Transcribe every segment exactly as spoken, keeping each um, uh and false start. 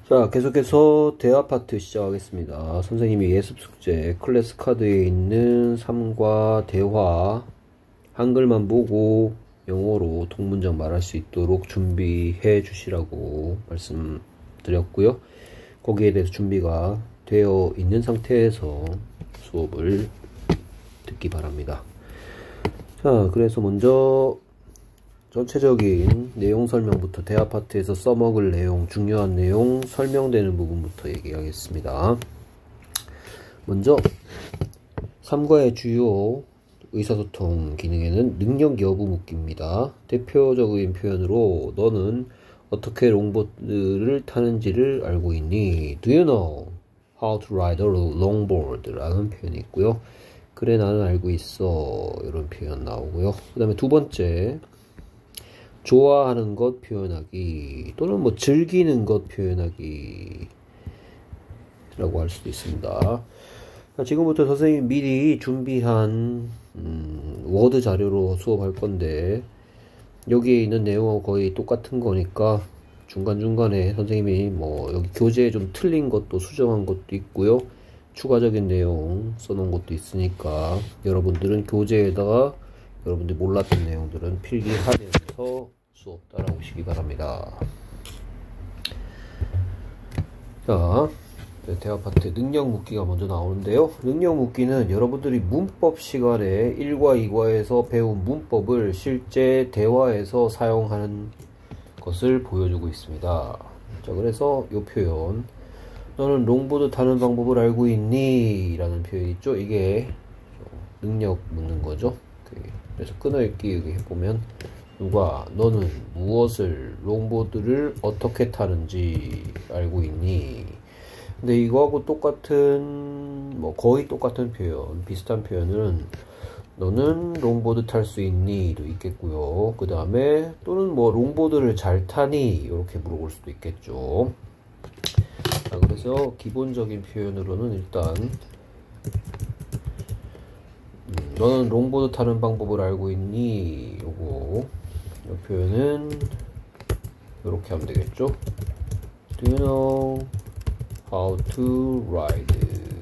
자, 계속해서 대화 파트 시작하겠습니다. 선생님이 예습 숙제 클래스 카드에 있는 삼과 대화 한글만 보고 영어로 통문장 말할 수 있도록 준비해 주시라고 말씀드렸고요. 거기에 대해서 준비가 되어 있는 상태에서 수업을 듣기 바랍니다. 자, 그래서 먼저 전체적인 내용 설명부터 대화 파트에서 써먹을 내용, 중요한 내용, 설명되는 부분부터 얘기하겠습니다. 먼저 삼과의 주요 의사소통 기능에는 능력 여부 묻기입니다. 대표적인 표현으로 너는 어떻게 롱보드를 타는지를 알고 있니? Do you know how to ride a longboard? 라는 표현이 있고요. 그래, 나는 알고 있어. 이런 표현 나오고요. 그 다음에 두 번째, 좋아하는 것 표현하기 또는 뭐 즐기는 것 표현하기 라고 할 수도 있습니다. 지금부터 선생님 미리 준비한 음, 워드 자료로 수업할 건데 여기에 있는 내용하고 거의 똑같은 거니까 중간중간에 선생님이 뭐 여기 교재에 좀 틀린 것도 수정한 것도 있고요, 추가적인 내용 써놓은 것도 있으니까 여러분들은 교재에다가 여러분들이 몰랐던 내용들은 필기하면서 수업 따라오시기 바랍니다. 자, 대화 파트 능력 묻기가 먼저 나오는데요. 능력 묻기는 여러분들이 문법 시간에 일과 이과에서 배운 문법을 실제 대화에서 사용하는 것을 보여주고 있습니다. 자, 그래서 이 표현, 너는 롱보드 타는 방법을 알고 있니? 라는 표현 있죠. 이게 능력 묻는 거죠. 그래서 끊어읽기 여기 해보면, 누가 너는 무엇을 롱보드를 어떻게 타는지 알고 있니? 근데 이거하고 똑같은, 뭐 거의 똑같은 표현, 비슷한 표현은 너는 롱보드 탈 수 있니? 도 있겠고요. 그 다음에 또는 뭐 롱보드를 잘 타니? 이렇게 물어볼 수도 있겠죠. 자, 그래서 기본적인 표현으로는 일단 음, 너는 롱보드 타는 방법을 알고 있니? 요거 이 표현은 이렇게 하면 되겠죠. Do you know how to ride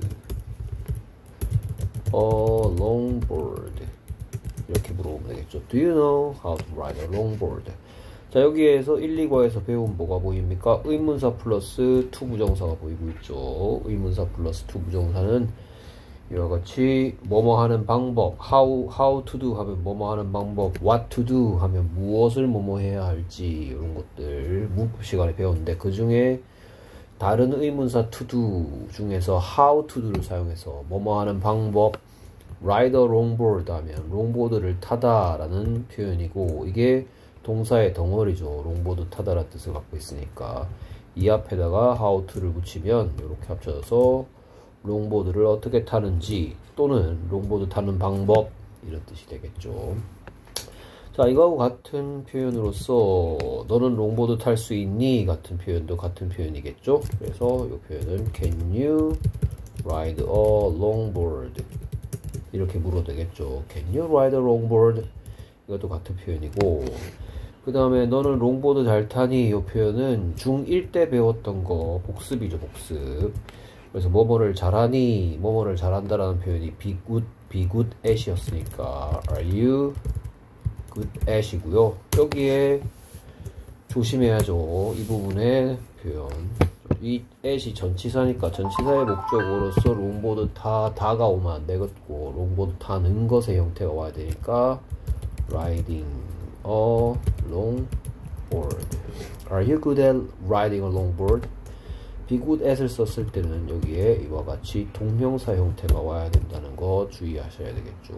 a longboard? 이렇게 물어보면 되겠죠. Do you know how to ride a longboard? 자, 여기에서 일, 이과에서 배운 뭐가 보입니까? 의문사 플러스 to 부정사가 보이고 있죠. 의문사 플러스 to 부정사는 이와 같이 뭐뭐 하는 방법, how, how to do 하면 뭐뭐 하는 방법, what to do 하면 무엇을 뭐뭐 해야 할지, 이런 것들 문법 시간에 배웠는데, 그 중에 다른 의문사 to do 중에서 how to do를 사용해서 뭐뭐 하는 방법, ride a longboard 하면 롱보드를 타다 라는 표현이고, 이게 동사의 덩어리죠. 롱보드 타다라는 뜻을 갖고 있으니까 이 앞에다가 how to를 붙이면 이렇게 합쳐져서 롱보드를 어떻게 타는지 또는 롱보드 타는 방법, 이런 뜻이 되겠죠. 자, 이거하고 같은 표현으로서 너는 롱보드 탈 수 있니? 같은 표현도 같은 표현이겠죠. 그래서 이 표현은 Can you ride a longboard? 이렇게 물어도 되겠죠. Can you ride a longboard? 이것도 같은 표현이고, 그 다음에 너는 롱보드 잘 타니? 이 표현은 중일 때 배웠던 거 복습이죠. 복습. 그래서 뭐뭐를 잘하니, 뭐뭐를 잘한다라는 표현이 be good, be good at 이었으니까 are you good at 이고요. 여기에 조심해야죠. 이 부분의 표현, 이 at이 전치사니까 전치사의 목적어로서 롱보드 타, 다가 오면 안 되겠고 롱보드 타는 것의 형태가 와야 되니까 riding a longboard. Are you good at riding a longboard? be good at을 썼을 때는 여기에 이와 같이 동명사 형태가 와야 된다는 거 주의하셔야 되겠죠.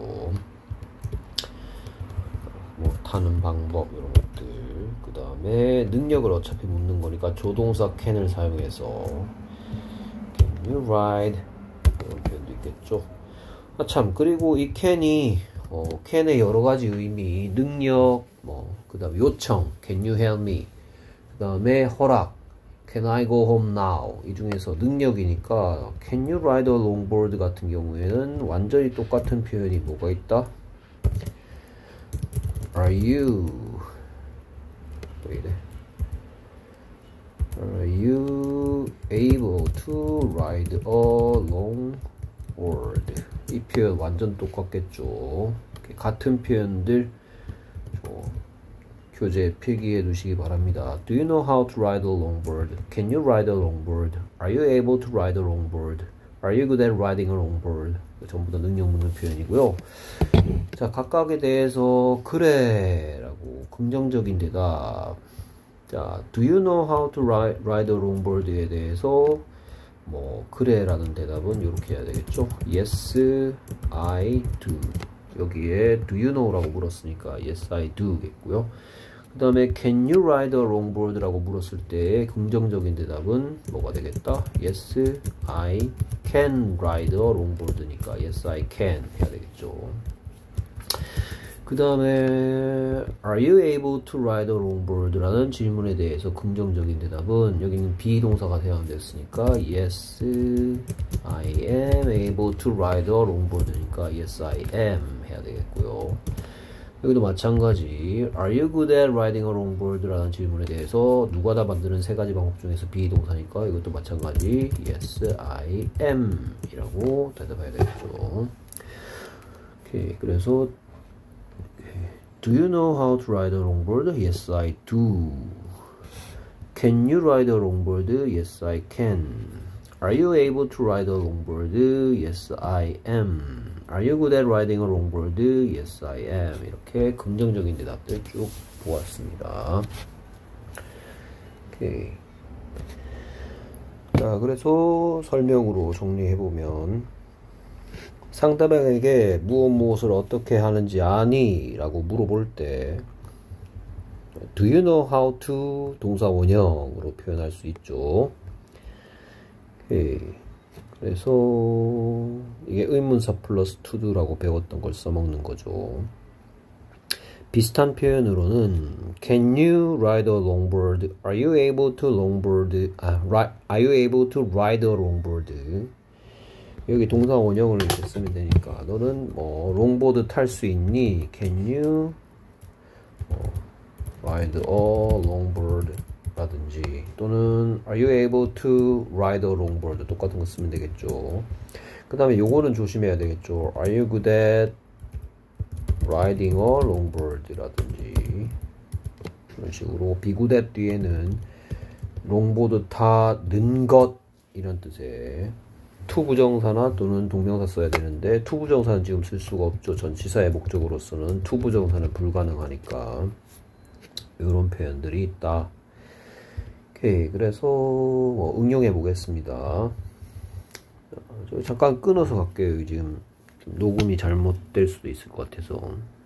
뭐 타는 방법 이런 것들. 그 다음에 능력을 어차피 묻는 거니까 조동사 can을 사용해서 Can you ride? 이런 표현도 있겠죠. 아, 참, 그리고 이 can이 어, can의 여러 가지 의미, 능력, 뭐 그 다음에 요청, Can you help me? 그 다음에 허락, Can I go home now? 이 중에서 능력이니까 Can you ride a longboard 같은 경우에는 완전히 똑같은 표현이 뭐가 있다? Are you 또 이래 Are you to ride a longboard. 이 표현 완전 똑같겠죠. 같은 표현들 교재에 필기해 두시기 바랍니다. Do you know how to ride a longboard? Can you ride a longboard? Are you able to ride a longboard? Are you good at riding a longboard? 전부 다 능력 묻는 표현이고요. 자, 각각에 대해서 그래 라고 긍정적인 대답. 자, do you know how to ride, ride a longboard에 대해서 뭐 그래 라는 대답은 이렇게 해야 되겠죠. Yes, I do. 여기에 do you know 라고 물었으니까 yes, I do 겠고요. 그 다음에 can you ride a longboard 라고 물었을 때 긍정적인 대답은 뭐가 되겠다? Yes, I can ride a longboard니까 yes, I can 해야 되겠죠. 그 다음에 are you able to ride a longboard 라는 질문에 대해서 긍정적인 대답은 여기는 비동사가 사용됐으니까 yes, I am able to ride a longboard니까 yes, I am 해야 되겠고요. 여기도 마찬가지 are you good at riding a longboard 라는 질문에 대해서 누가 다 만드는 세 가지 방법 중에서 비동사니까 이것도 마찬가지 yes, I am 이라고 대답해야 되겠죠. 오케이, 그래서 Do you know how to ride a longboard? Yes, I do. Can you ride a longboard? Yes, I can. Are you able to ride a longboard? Yes, I am. Are you good at riding a longboard? Yes, I am. 이렇게 긍정적인 대답들 쭉 보았습니다. 오케이. 자, 그래서 설명으로 정리해보면 상대방에게 무엇 무엇을 어떻게 하는지 아니? 라고 물어볼 때 Do you know how to? 동사 원형으로 표현할 수 있죠. 오케이. 그래서 이게 의문사 플러스 to do라고 배웠던 걸 써먹는 거죠. 비슷한 표현으로는 Can you ride a longboard? Are you able to longboard? 아, Are you able to ride a longboard? 여기 동사 원형을 이렇게 쓰면 되니까 너는 뭐 롱보드 탈 수 있니? Can you 어, ride a longboard? 라든지 또는 Are you able to ride a longboard? 똑같은 거 쓰면 되겠죠. 그 다음에 요거는 조심해야 되겠죠. Are you good at riding a longboard? 라든지 이런 식으로 be good at 뒤에는 롱보드 타는 것 이런 뜻의 to 부정사나 또는 동명사 써야 되는데 to 부정사는 지금 쓸 수가 없죠. 전치사의 목적으로서는 to 부정사는 불가능하니까 이런 표현들이 있다. 오케이, 그래서 뭐 응용해 보겠습니다. 잠깐 끊어서 갈게요. 지금 녹음이 잘못될 수도 있을 것 같아서.